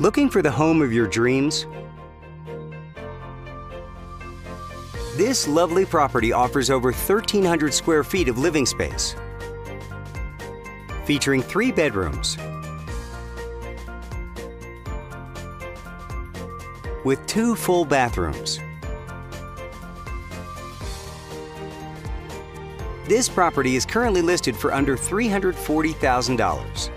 Looking for the home of your dreams? This lovely property offers over 1,300 square feet of living space, featuring 3 bedrooms with 2 full bathrooms. This property is currently listed for under $340,000.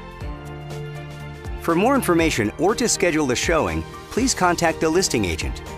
For more information or to schedule a showing, please contact the listing agent.